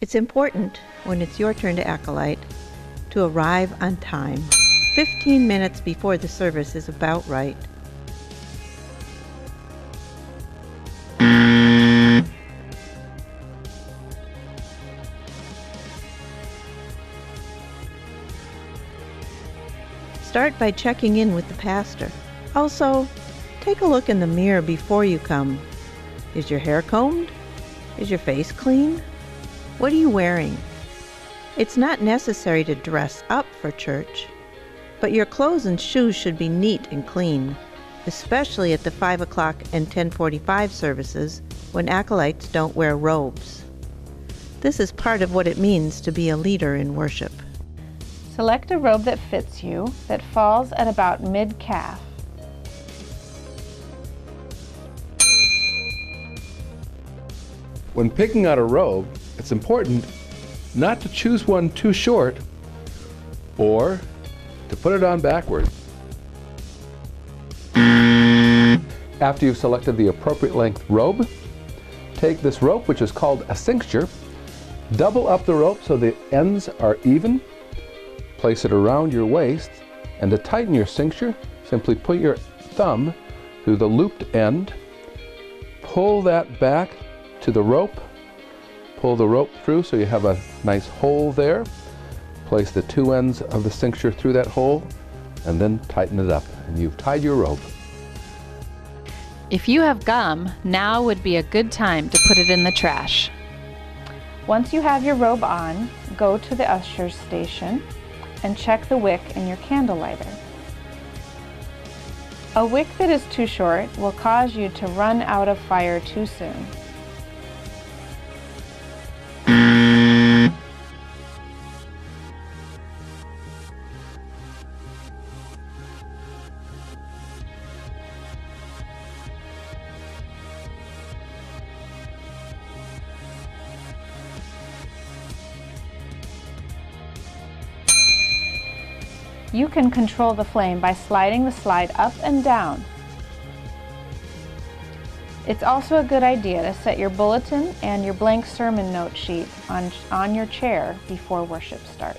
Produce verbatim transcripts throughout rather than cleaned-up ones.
It's important, when it's your turn to acolyte, to arrive on time. fifteen minutes before the service is about right. Start by checking in with the pastor. Also, take a look in the mirror before you come. Is your hair combed? Is your face clean? What are you wearing? It's not necessary to dress up for church, but your clothes and shoes should be neat and clean, especially at the five o'clock and ten forty-five services when acolytes don't wear robes. This is part of what it means to be a leader in worship. Select a robe that fits you, that falls at about mid-calf. When picking out a robe, it's important not to choose one too short or to put it on backwards. After you've selected the appropriate length robe, take this rope, which is called a cincture, double up the rope so the ends are even, place it around your waist, and to tighten your cincture, simply put your thumb through the looped end, pull that back to the rope, pull the rope through so you have a nice hole there, place the two ends of the cincture through that hole, and then tighten it up, and you've tied your rope. If you have gum, now would be a good time to put it in the trash. Once you have your robe on, go to the usher's station and check the wick in your candle lighter. A wick that is too short will cause you to run out of fire too soon. You can control the flame by sliding the slide up and down. It's also a good idea to set your bulletin and your blank sermon note sheet on, on your chair before worship starts.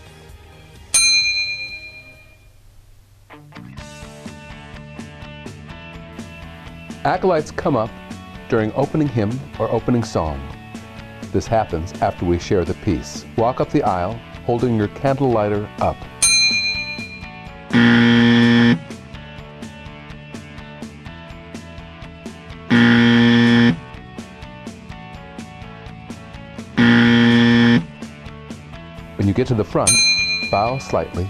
Acolytes come up during opening hymn or opening song. This happens after we share the peace. Walk up the aisle holding your candle lighter up. When you get to the front, bow slightly.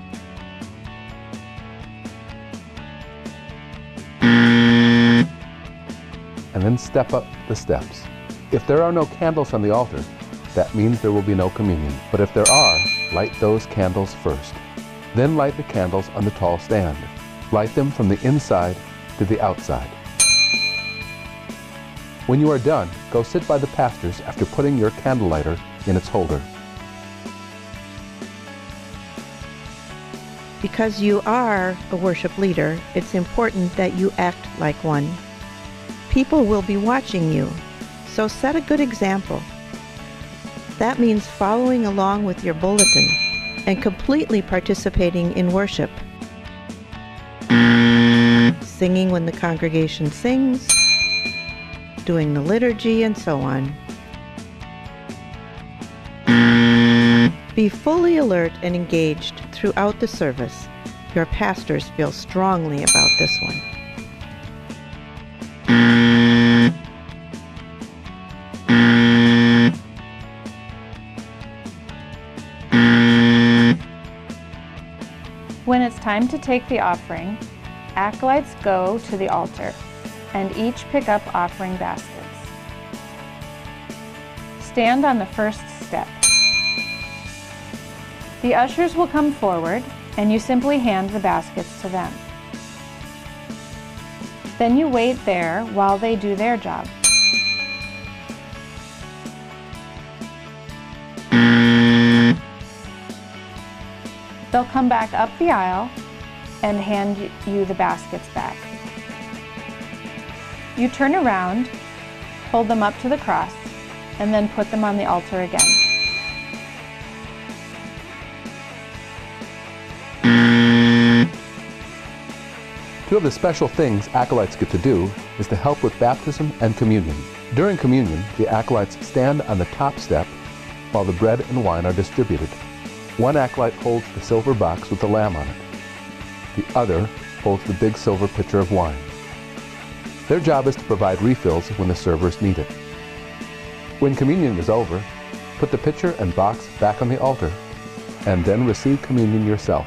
And then step up the steps. If there are no candles on the altar, that means there will be no communion. But if there are, light those candles first. Then light the candles on the tall stand. Light them from the inside to the outside. When you are done, go sit by the pastors after putting your candle lighter in its holder. Because you are a worship leader, it's important that you act like one. People will be watching you, so set a good example. That means following along with your bulletin and completely participating in worship. Singing when the congregation sings, doing the liturgy, and so on. Be fully alert and engaged throughout the service. Your pastors feel strongly about this one. When it's time to take the offering, acolytes go to the altar and each pick up offering baskets. Stand on the first step. The ushers will come forward and you simply hand the baskets to them. Then you wait there while they do their job. They'll come back up the aisle and hand you the baskets back. You turn around, hold them up to the cross, and then put them on the altar again. Two of the special things acolytes get to do is to help with baptism and communion. During communion, the acolytes stand on the top step while the bread and wine are distributed. One acolyte holds the silver box with the lamb on it. The other holds the big silver pitcher of wine. Their job is to provide refills when the servers need it. When communion is over, put the pitcher and box back on the altar, and then receive communion yourself.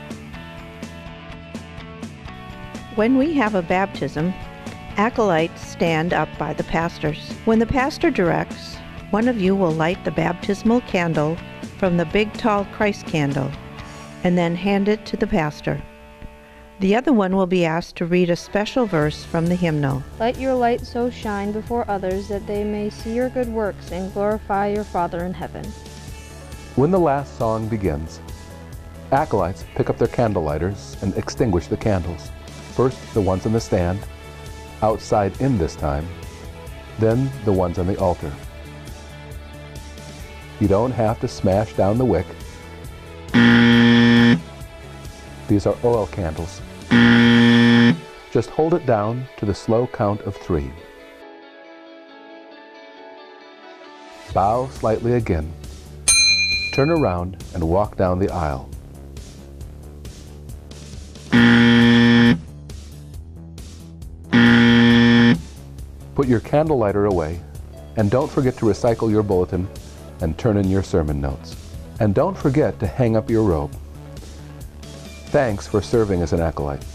When we have a baptism, acolytes stand up by the pastors. When the pastor directs, one of you will light the baptismal candle from the big tall Christ candle and then hand it to the pastor. The other one will be asked to read a special verse from the hymnal. Let your light so shine before others that they may see your good works and glorify your Father in heaven. When the last song begins, acolytes pick up their candle lighters and extinguish the candles. First the ones on the stand, outside in this time, then the ones on the altar. You don't have to smash down the wick. These are oil candles. Just hold it down to the slow count of three. Bow slightly again. Turn around and walk down the aisle. Put your candle lighter away, and don't forget to recycle your bulletin and turn in your sermon notes. And don't forget to hang up your robe. Thanks for serving as an acolyte.